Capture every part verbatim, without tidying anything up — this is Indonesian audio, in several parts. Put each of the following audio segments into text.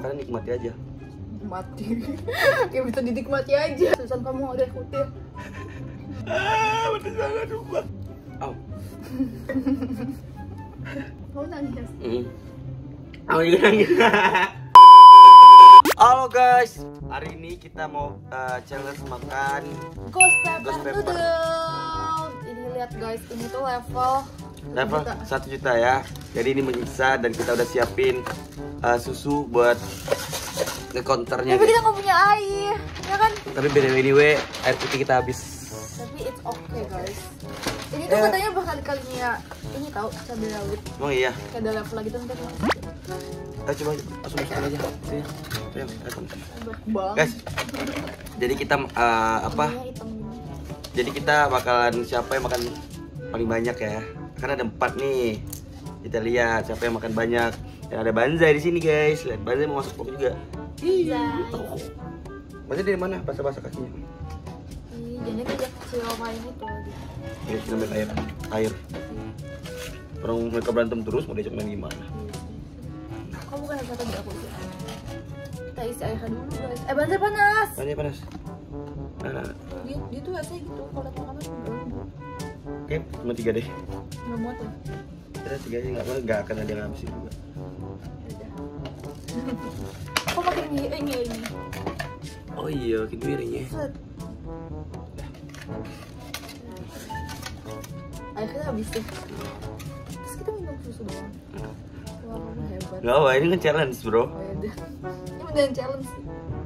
makanan nikmati aja. Mati. Kayak bisa dinikmati aja. Susan kamu ada ikutin. Ah, bener sangat lupa. Au. Kamu nangis. Mm. Aku juga nangis. Halo guys, hari ini kita mau uh, challenge makan Ghost pepper, Ghost pepper. noodle. Ini lihat guys, ini tuh level level satu juta ya. Jadi ini menyiksa dan kita udah siapin uh, susu buat ke counternya. Tapi kita nggak punya air, ya kan? Tapi B T W anyway, air putih kita habis. Tapi it's okay guys. Ini tuh Eh. katanya berkali-kalinya ini tahu cabai rawit. Emang iya? Kayak ada level lagi tuh ntar Ayo coba langsung masukin aja. Sini. Ayo, datang. bang. Guys, jadi kita uh, apa? Ininya hitam gini. Jadi kita bakalan siapa yang makan paling banyak ya? Karena ada empat nih. Kita lihat siapa yang makan banyak. Dan ada Banzai di sini guys. Lihat Banzai mau masuk vlog juga. Banzai. Banzai dari mana? Basah-basah kakinya. Ih, jadi kerja kecil main itu lagi. Ini kita main air. Air. Orang mereka berantem terus mau diajak main gimana? Kamu bukan kata di aku sih. Kita isi airnya dulu guys. Eh Banzai panas. Banzai panas. Nah, nah, nah. Dia, dia tuh biasanya gitu kalau datang kamar enggak. Oke, cuma tiga deh. Enggak muat ya. Kita tiga aja nggak nggak akan ada yang ngabisin juga. Aku pakai miring ya ini. Oh iya, gitu miringnya. Set. Akhirnya habis deh. Terus kita minum susu doang. Wah, kamu hebat. Nggak apa, ini kan challenge bro. Oh ya udah. Ini beneran challenge sih.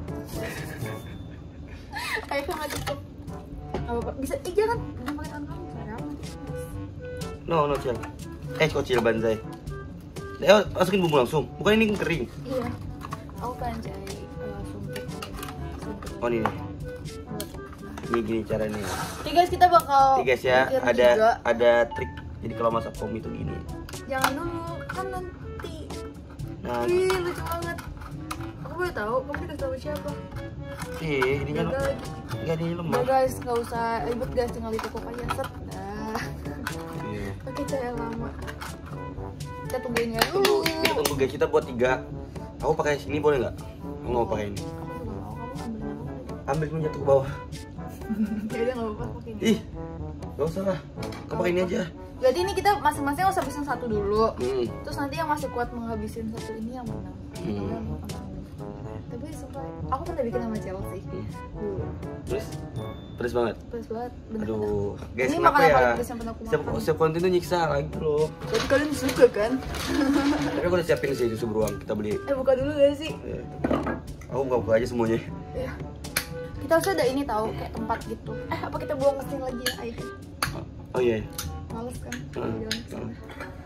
Akhirnya nggak cukup. Apa bisa? Eh jangan, jangan pakai tangan kamu sayang. No, no chill. Eh, kocil Banzai. Eh, masukin bumbu langsung. Bukan ini kering. Iya. Aku pengen cari uh, sumpit. Sumpit. Oh ini. nih. Ini gini caranya. Oke guys, kita bakal Oke guys ya, bikin ada tiga. ada trik. Jadi kalau masak pom itu gini. Jangan dulu, kan nanti. Nah, Ih, lucu banget. Aku boleh tahu, kamu dikasih tahu siapa? eh, ininya Gagal lagi. enggak ini lemah. Udah guys, nggak usah ribet guys, tinggal ditekuk aja set. Nah, Iya. pakai cara lama. Kita tungguin ya Tunggu, dulu. kita tunggu guys, kita buat tiga. Aku pakai sini boleh nggak? Aku nggak mau pakai ini. Aku juga mau, kamu ambil yang apa? Ambil pun jatuh ke bawah. Ya udah nggak apa-apa pakai ini. Ih, nggak usah lah. Kau pakai ini aja. Berarti ini kita masing-masing harus habisin satu dulu. Hmm. Terus nanti yang masih kuat menghabisin satu ini yang menang. Hmm. Yang menang. Tapi sumpah, aku pernah bikin sama Chelsea dulu. Terus, pedes banget. Pedes banget, bener. Aduh, guys, Ini kenapa makanan ya? paling pedes yang pernah aku Setiap, makan. setiap konten tuh nyiksa lagi bro. Berarti kalian suka kan? Tapi aku udah siapin sih susu beruang, kita beli. Eh buka dulu gak sih? Eh, Aku buka-buka aja semuanya. Iya. Kita harus ada ini tahu kayak tempat gitu. Eh apa kita buang mesin lagi ya airnya? Oh iya. Males kan? Heeh. Jalan ke sana.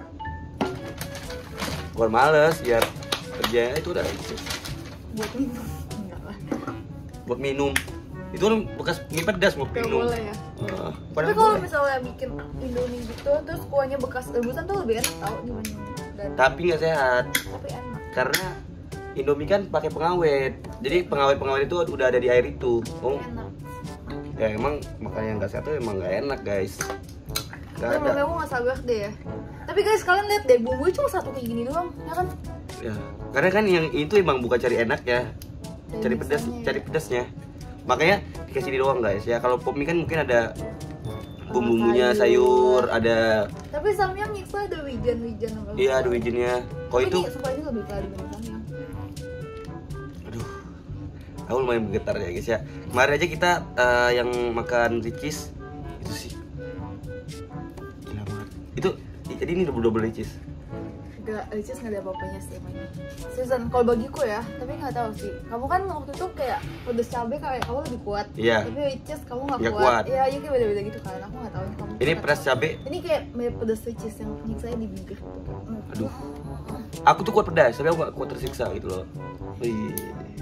Bukan males, biar kerja itu udah itu. Buat minum. Enggak lah. Buat minum. Itu kan bekas mie pedas buat Gak minum. boleh ya. Uh, Tapi kalau misalnya bikin Indomie gitu, terus kuahnya bekas rebusan tuh lebih enak tau dibanding dan tapi nggak sehat tapi enak. karena Indomie kan pakai pengawet. Jadi pengawet-pengawet itu udah ada di air itu. Oh, Enak. ya emang makanya nggak sehat tuh emang nggak enak guys. Nggak Tapi ada. aku nggak sabar deh ya. Tapi guys kalian lihat deh bumbunya cuma satu kayak gini doang, ya kan? Ya, karena kan yang itu emang bukan cari enak ya, cari pedas, miksanya ya. cari pedasnya. Makanya dikasih di doang guys ya. Kalau pop mie kan mungkin ada bumbu-bumbunya, sayur, ada Tapi samyang nyiksa ada wijen-wijen apa? iya ada wijennya. Kalau itu, Ini supaya ini lebih kali dibanding samyang. aduh, aku lumayan bergetar ya guys ya. Kemarin aja kita eh, yang makan ricis itu sih, gila banget. Itu jadi ini double double ricis. Gak, ricis nggak ada apa-apanya sih emang. Susan, kalau bagiku ya, tapi nggak tahu sih. Kamu kan waktu itu kayak pedes cabai kayak kamu lebih kuat. Iya. Tapi ricis kamu nggak Nggak kuat. kuat. Iya, iya kayak beda-beda gitu kan. Aku nggak tahu nih kamu. Ini nggak pedas tahu. cabai. Ini kayak mirip pedes ricis yang nyiksanya di bibir. Hmm. Aduh, aku tuh kuat pedas, tapi aku gak kuat tersiksa gitu loh. Wih,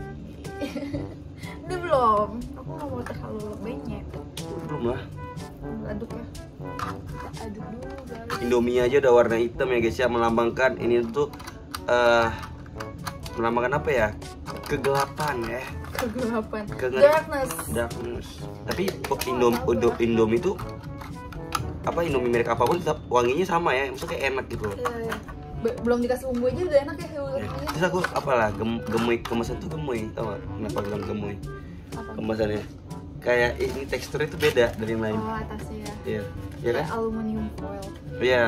Ini belum. Aku nggak mau terlalu banyak. belum lah. Aduk ya. Kita aduk dulu guys. Indomie aja udah warna hitam ya guys ya, melambangkan ini tuh eh melambangkan apa ya? Kegelapan ya. Kegelapan. Kegel- Darkness. Darkness. Tapi kok Indom Indo- Indomie itu apa Indomie merek apapun tetap wanginya sama ya, maksudnya kayak enak gitu loh. Iya, iya. Be- belum dikasih bumbu aja udah enak ya kayak Ya. Terus aku apalah gem gemoy kemasan tuh gemoy, tau gak? Kenapa bilang gemoy? Apa? Kemasannya kayak ini teksturnya tuh beda dari yang lain. Oh atasnya ya. Iya, iya kan? Kayak aluminium foil. Iya.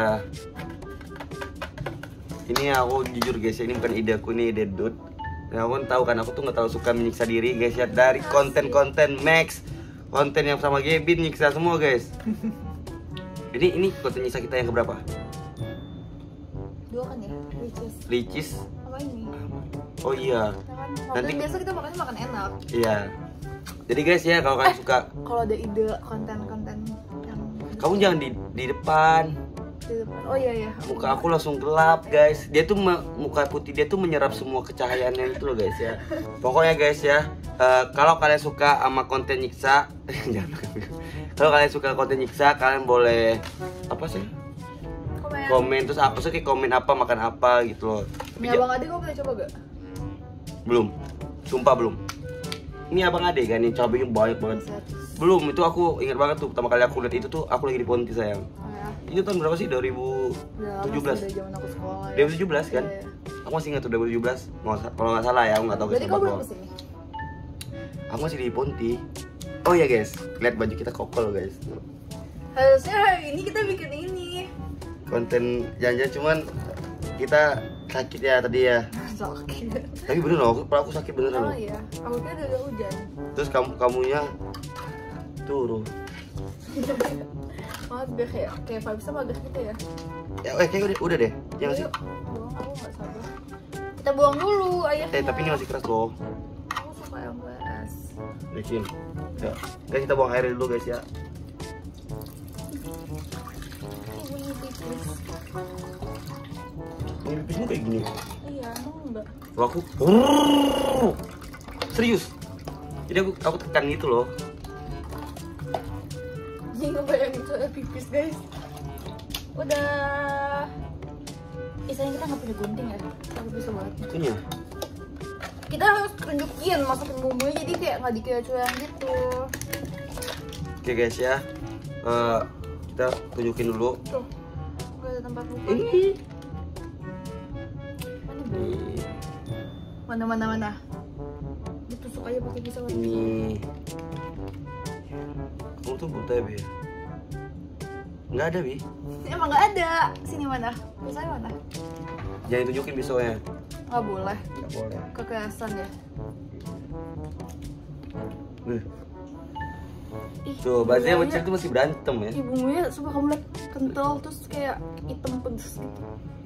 Ini aku jujur guys, ini bukan ide aku, ini ide Dut. Nah, aku kan tahu kan aku tuh nggak terlalu suka menyiksa diri guys ya, dari konten-konten Max, konten yang sama Gebin nyiksa semua guys. Ini ini konten nyiksa kita yang keberapa? Dua kan ya? Ricis. Licis. Apa ini? Oh iya. Ya kan? Nanti- Nanti biasa kita makannya makan enak. Iya. Jadi guys ya, kalau kalian suka, Kalau ada ide konten-konten yang kamu jangan di di depan. di depan. Oh iya iya. Muka aku langsung gelap guys. Dia tuh me- muka putih dia tuh menyerap semua kecahayaannya itu loh guys ya. Pokoknya guys ya, eh, kalau kalian suka sama konten nyiksa, jangan. Kalau kalian suka konten nyiksa, kalian boleh apa sih? Komen. Komen terus apa sih kayak komen apa makan apa gitu loh. Tapi Ini ja- abang Ade kau boleh coba gak? belum. Sumpah belum. Ini abang Ade kan yang cabenya banyak banget. Belum, itu aku ingat banget tuh pertama kali aku lihat itu tuh aku lagi di Ponti sayang. Oh ya. Itu tahun berapa sih? dua ribu tujuh belas. Udah lama sih, udah zaman aku sekolah ya. dua ribu tujuh belas kan? Iya, iya. Aku masih ingat tuh dua ribu tujuh belas. Mau- Kalau nggak salah ya, aku nggak tahu Berarti guys. kau Lupa belum gua. kesini? Aku masih di Ponti. Oh iya guys, lihat baju kita kokol guys. Harusnya hari ini kita bikin ini. Konten jangan cuman kita sakit ya tadi ya. Sakit. Tapi bener loh, aku, aku sakit beneran Oh loh. iya, aku kira udah udah hujan. Terus kamu kamunya turun. Magah ya, kayak vibesnya magah gitu ya. Ya, eh kayak udah, udah deh. Ya nggak sih? Yuk, buang, aku nggak sabar. Kita buang dulu ayahnya. Eh tapi ini masih keras loh. Aku suka yang keras. Licin. Ya. Guys kita buang air dulu guys ya. Ini bunyi pipis. Bunyi pipismu kayak gini. Iya, emang enggak. Kalau aku serius. Jadi aku aku tekan gitu loh. Ini ngebayangin soal pipis guys. Udah. Eh sayang kita nggak punya gunting ya. Aku bisa banget. Itunya. Kita harus tunjukin masukin bumbunya jadi kayak nggak dikira cuan gitu. Oke guys ya. Eh, kita tunjukin dulu. Tuh, nggak ada tempat buka. Ini. Mana bu? Ini. Mana mana mana? Ditusuk aja pakai pisau. Ini. Kamu tuh buta ya, Bi? Nggak ada, Bi. Emang nggak ada. Sini mana? Pisaunya mana? Jangan tunjukin pisaunya. Nggak boleh. Nggak boleh. Kekerasan ya. Nih. Ih, Tuh, bahasanya bumbunya- kecil tuh masih berantem ya. Ih, bumbunya sumpah kamu lihat kental terus kayak hitam pedes gitu.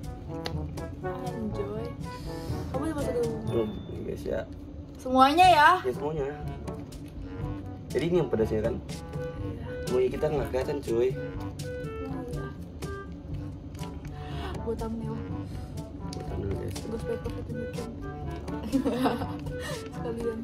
Enjoy. Kamu udah masukin bumbu. Tuh, ini guys ya. Semuanya ya. Ya semuanya. Jadi ini yang pedasnya kan. Semuanya kita nggak kelihatan cuy. Buat thumbnail. Bukan dulu guys. Gue supaya aku tunjukin. Sekalian.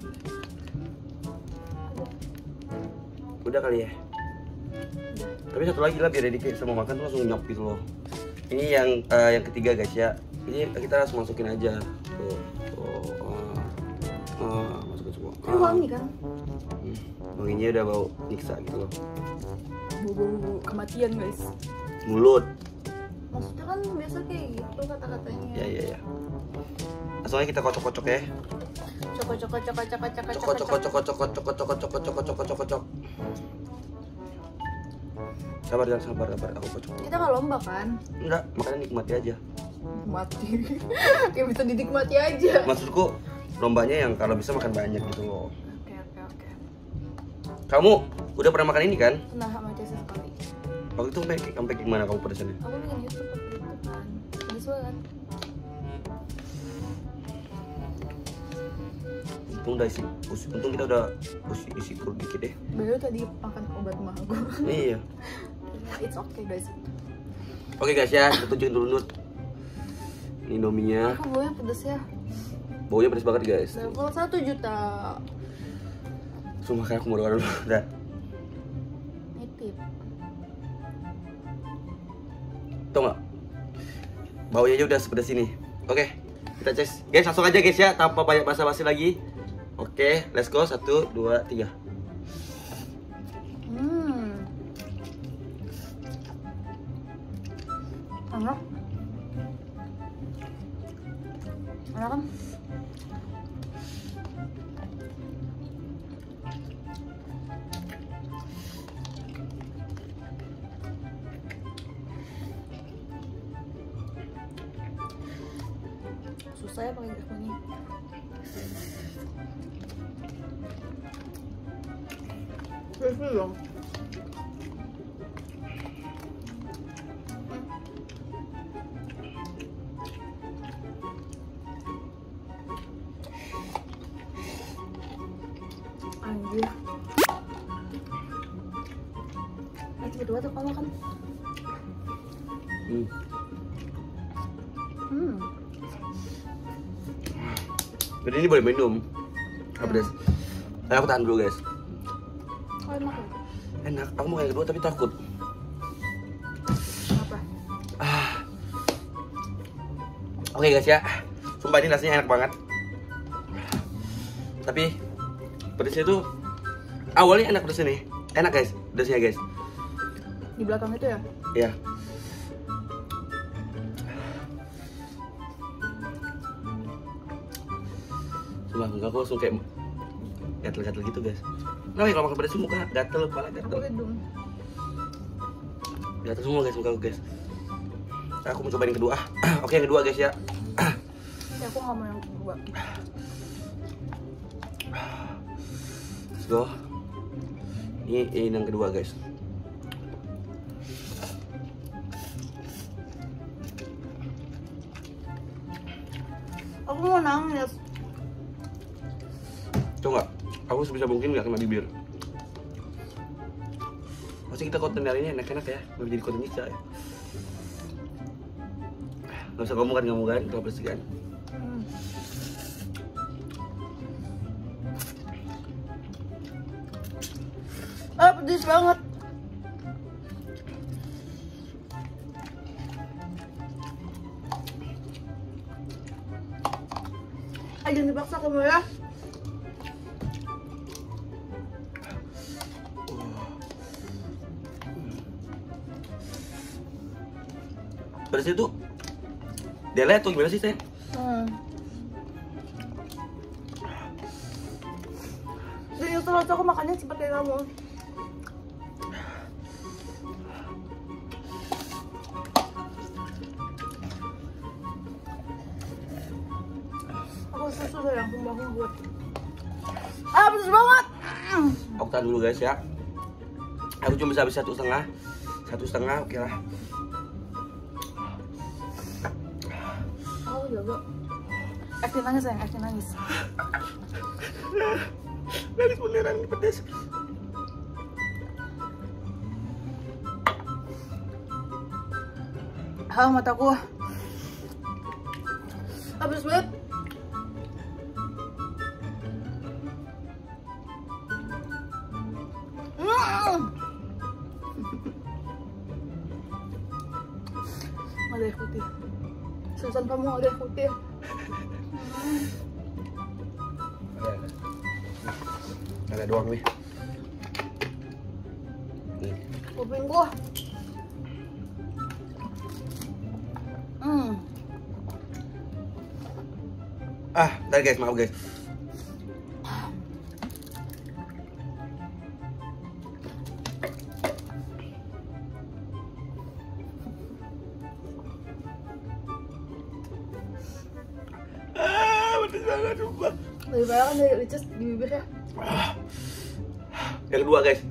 Udah kali ya. Udah. Tapi satu lagi lah biar Deddy sama makan tuh langsung nyop gitu loh. Ini yang eh, yang ketiga guys ya. Ini kita langsung masukin aja. Tuh. Tuh. Ah. Ah, masukin semua. Kan wangi kan? Hmm. Wanginya udah bau nyiksa gitu loh. Bau-bau kematian guys. Mulut. Maksudnya kan biasa kayak gitu kata-katanya. Ya ya ya. Langsung aja kita kocok-kocok ya. Coko coko coko coko coko Cokot cokot cokot cokot cokot cokot cokot cokot cokot cokot cokot. Sabar jangan sabar sabar aku kocok. Kita nggak lomba kan? Enggak, makanya nikmati aja. Mati. Kayak bisa dinikmati aja. Maksudku lombanya yang kalau bisa makan banyak gitu loh. Oke oke oke. Kamu udah pernah makan ini kan? Nah sama Jasa sekali. Waktu itu sampai sampai gimana kamu pedesannya? Aku bikin YouTube waktu itu kan. Pedes banget. Untung udah isi, us- untung kita udah isi, isi kurang dikit deh. Baru tadi makan obat mah aku. Iya. It's okay guys. Oke guys ya, kita tunjukin dulu Nut. Ini Indominya. Aku baunya pedes ya. Baunya pedes banget guys. Level satu juta. Sumpah kayak aku mau doa dulu. Udah. Nitip. Tau gak? Baunya aja udah sepedas ini. Oke, kita tes. Guys, langsung aja guys ya, tanpa banyak basa-basi lagi. Oke, let's go. Satu, dua, tiga. Hmm. Enak. Enak kan? Susah ya pakai garpunya. Crispy dong. Anjir. Eh, cepet banget kamu makan. Hmm. Hmm. Jadi ini boleh minum. Apa des? Eh, aku tahan dulu guys. Oh, enak ya? Enak. Aku mau yang kedua tapi takut. Apa? Ah. Oke guys ya. Sumpah ini rasanya enak banget. Tapi pedasnya tuh awalnya enak pedasnya nih. Enak guys, pedasnya guys. Di belakang itu ya? Iya. Sumpah muka aku langsung kayak gatel-gatel gitu guys. Nah, kalau makan pedas muka gatel, kepala Aku gatel. hidung. Gatel semua guys muka aku guys. Aku mau coba yang kedua. Oke yang kedua guys ya. Ya aku nggak mau yang kedua. Let's go. Ini, ini yang kedua guys. Aku mau nangis. Coba, aku sebisa mungkin nggak kena bibir. Pasti kita konten hari ini enak-enak ya, nggak jadi konten Ica ya. Nggak usah ngomong kan, ngomong kan, kalau bersih kan. Hmm. Ah, pedes banget. Ah, jangan dipaksa kamu ya. Pedasnya tuh delay atau gimana sih Teh? Hmm. Dan itu loh, aku makannya cepet kayak kamu. Aku susu sayang, sumpah aku buat. Ah, pedes banget. Aku tahan dulu guys ya. Aku cuma bisa habis satu setengah, satu setengah oke lah. Aku jago. Acting nangis sayang, acting nangis. Nangis beneran ini pedas. Ah, mataku. Habis banget. Mm. Ada air putih. Susan kamu ada air putih. Ada, ada doang nih. Nih. Kuping gua. Hmm. Ah, bentar guys, maaf guys. Ah, pedas banget sumpah. Lebih banyak kan dari Ricis di bibirnya. Ah. Yang kedua guys.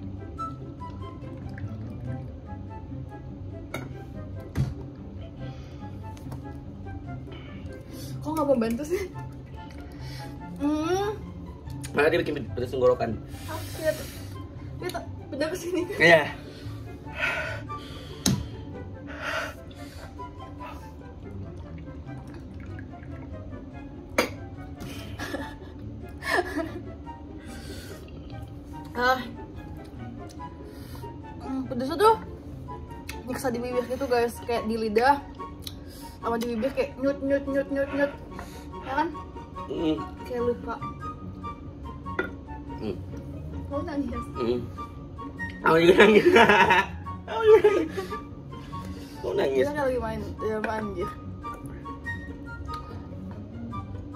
Kok nggak mau bantu sih? Hmm. Mana dia bikin pedas tenggorokan. Lihat, lihat, pindah ke sini. Iya. Ah, hmm, pedesnya tuh nyiksa di bibir gitu guys, kayak di lidah sama di bibir kayak nyut nyut nyut nyut nyut, ya kan? Mm. Kayak luka. Mm. Mau nangis? Mm. Aku juga nangis. Aku juga nangis. Aku nangis. Kita kayak lagi main, ya anjir.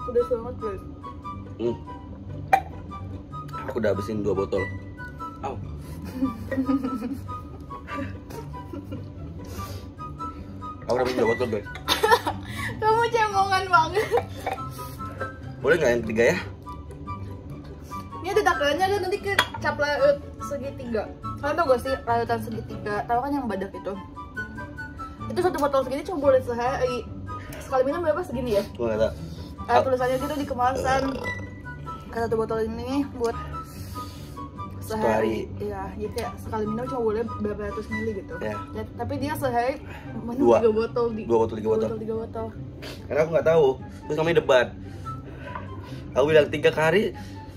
Pedas banget guys. Hmm. Aku udah habisin dua botol. Au. Aku udah habisin dua botol guys. Kamu cemongan banget. Boleh nggak yang ketiga ya? Ini ada takarannya, ada nanti ke cap laut segitiga. Kalian tau gak sih lautan segitiga? Tahu kan yang badak itu? Itu satu botol segini cuma boleh sehari. Sekali minum berapa segini ya? Gua nggak tahu. Ada tulisannya gitu di kemasan. Kan satu botol ini buat sehari. Iya, jadi kayak sekali minum cuma boleh berapa ratus mili gitu. Ya. Ya, tapi dia sehari minum Dua. tiga botol di. Dua botol, tiga botol. tiga botol. Karena aku nggak tahu. Terus kami debat. Aku bilang tiga kali.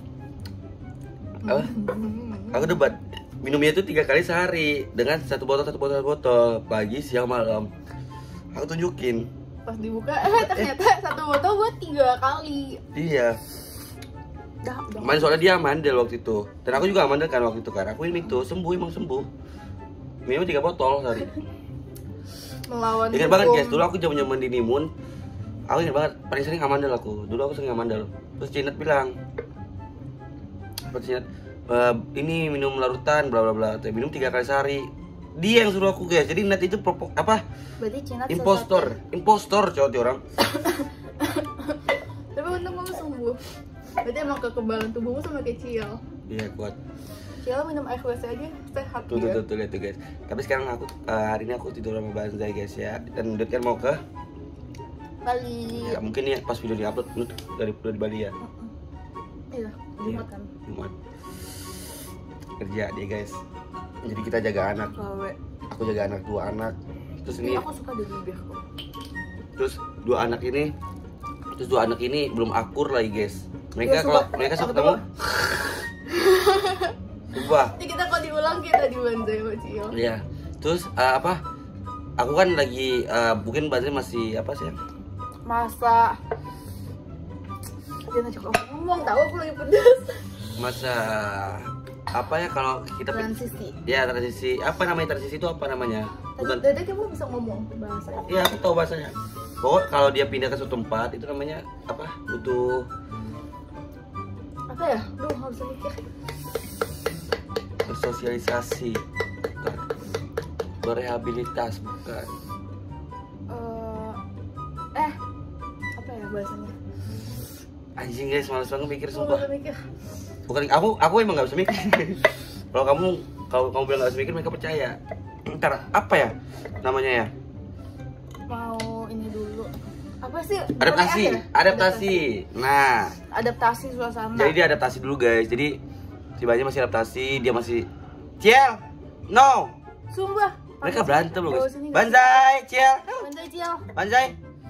Apa? Aku debat. Minumnya itu tiga kali sehari dengan satu botol, satu botol, satu botol, pagi, siang, malam. Aku tunjukin. Pas dibuka, eh ternyata satu botol buat tiga kali. Iya. Dah, udah. Kemarin soalnya dia mandel waktu itu. Dan aku juga mandel kan waktu itu kan. Aku ini tuh sembuh, emang sembuh. Minum tiga botol sehari. Melawan. Ingat banget hukum. guys, dulu aku zaman zaman di Nimun. Aku ingat banget, paling sering ngamandel aku. Dulu aku sering ngamandel. Terus Cinet bilang, apa Cinet? E, ini minum larutan, bla bla bla. Minum tiga kali sehari. Dia yang suruh aku guys. Jadi net itu propo, apa? Berarti Cina Impostor, impostor cowok dia orang. Tapi untung kamu sembuh. Berarti emang kekebalan tubuhmu sama kayak Ciel. Iya kuat. Ciel minum air W C aja sehat Tuh tuh dia. tuh, tuh lihat tuh guys. Tapi sekarang aku eh, hari ini aku tidur sama Banzai guys ya. Dan Dut kan mau ke Bali. ya, mungkin ya pas video di-upload Dut dari dari Bali ya. Iya, Jumat kan. Jumat. Kerja dia guys. Jadi kita jaga anak. Gawe. Aku jaga anak dua anak. Terus Ini ini aku suka deh bibir kok. terus dua anak ini terus dua anak ini belum akur lagi guys. Mereka Ya, kalau sumpah. mereka Aku suka tuh- ketemu. Sumpah. Jadi kita kalau diulang kita di Banzai sama Ciel. Iya. Terus eh, apa? Aku kan lagi eh, mungkin Banzai masih apa sih? Masa dia ngajak aku ngomong, tahu aku lagi pedas. Masa apa ya kalau kita Transisi. ya transisi apa namanya transisi itu apa namanya? Bukan. Tadi kamu bisa ngomong bahasa itu. Iya aku tahu bahasanya. Pokoknya kalau dia pindah ke suatu tempat itu namanya apa? Butuh Apa ya? Duh, nggak bisa mikir. bersosialisasi, bukan. Berehabilitas, bukan. Eh, eh, apa ya bahasanya? Anjing guys, males banget mikir Aku sumpah. nggak bisa mikir. Bukan aku, aku emang nggak bisa mikir. Kalau kamu, kalau kamu bilang nggak bisa mikir, mereka percaya. Ntar apa ya namanya ya? Mau ini dulu. Apa sih? Adaptasi, Boleh ya? adaptasi. Nah, Adaptasi suasana. jadi dia adaptasi dulu guys. Jadi si Banzai masih adaptasi, dia masih Ciel, no. Sumpah. Mereka berantem loh Bawa guys. sini, guys. Banzai, Ciel, Banzai Ciel. Banzai.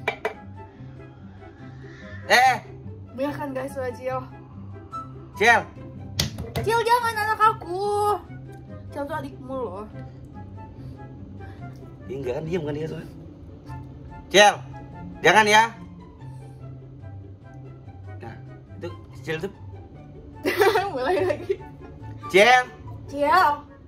Eh, Biarkan guys sama Ciel. Ciel. Ciel jangan anak aku. Ciel tuh adikmu loh. Ih, enggak kan diam kan dia soalnya. Ciel, jangan ya. Nah, itu Ciel tuh. Mulai lagi. Ciel. Ciel.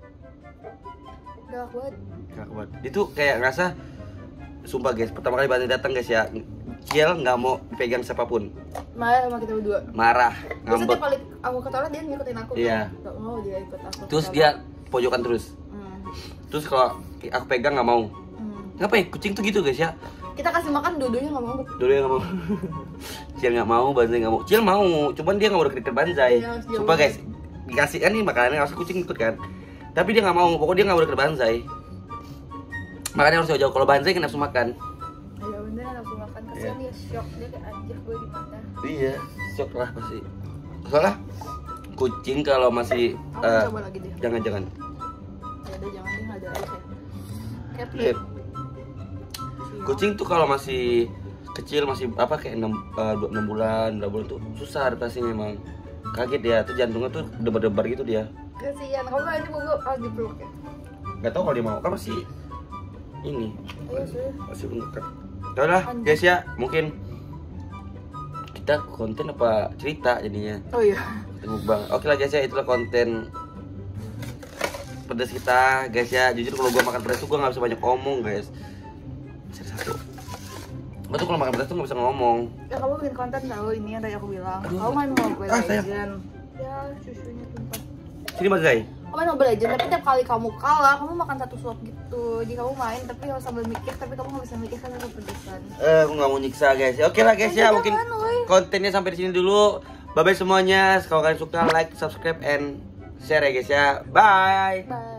Gak kuat. Gak kuat. Itu kayak ngerasa sumpah guys, pertama kali Banzai datang guys ya. Ciel nggak mau pegang siapapun. Marah sama kita berdua. Marah, Terus setiap ngambek. kali aku ke toilet dia ngikutin aku. Iya. Gak mau dia ikut aku. ke Terus toilet. dia pojokan terus. Hmm. Terus kalau aku pegang nggak mau. Hmm. Ngapain? Kucing tuh gitu guys ya. Kita kasih makan dua-duanya nggak mau. Dulu yang nggak mau. Ciel nggak mau, Banzai nggak mau. Ciel mau, cuman dia nggak mau deket Banzai. Iya, harus jauh Sumpah guys, banget. dikasih kan nih makanannya harus kucing ikut kan. Tapi dia nggak mau, pokoknya dia nggak mau deket Banzai. Makanya harus jauh-jauh. Kalau Banzai kan nafsu makan. Ayo bener nafsu makan kasihan dia shock dia kayak anjir gue di mana. Iya, shock lah pasti. Soalnya kucing kalau masih Aku eh, coba lagi deh. jangan-jangan. Ya udah jangan deh nggak ada aja. Cat Lihat. Kucing tuh kalau masih kecil masih apa kayak enam bulan, enam bulan tuh susah adaptasinya memang. Kaget dia, tuh jantungnya tuh debar-debar gitu dia. Kasihan kamu nggak ini mau gue lagi peluk ya. Gak tau kalau dia mau, kan masih ini Ayo sih. masih belum dekat. Ya udah guys ya, mungkin kita konten apa cerita jadinya. Oh iya. Mukbang. Oke lah guys ya, itulah konten pedas kita guys ya. Jujur kalau gua makan pedas tuh gua nggak bisa banyak omong guys. Satu. Gue tuh kalau makan pedas tuh nggak bisa ngomong. Ya kamu bikin konten tahu ini yang tadi aku bilang. Aduh. Kamu main Mobile Ah, sayang. Legend. Ya susunya tumpah. Sini Mas Zai. Kamu main Mobile Legend tapi tiap kali kamu kalah kamu makan satu suap gitu. Jadi kamu main tapi harus sambil mikir tapi kamu nggak bisa mikir karena kepedesan. Eh, aku nggak mau nyiksa guys. Oke lah guys ya, Jangan, mungkin woy. kontennya sampai di sini dulu. Bye bye semuanya. Kalau kalian suka like, subscribe, and share ya guys ya. Bye. Bye.